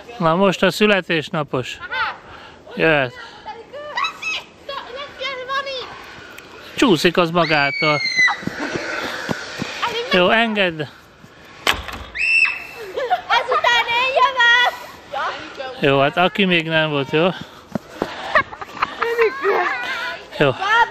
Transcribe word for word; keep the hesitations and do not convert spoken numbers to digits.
Na most a születésnapos. Jöhet. Csúszik az magától. Jó, engedd. Ezután én jövök! Jó, hát aki még nem volt, jó? Jó.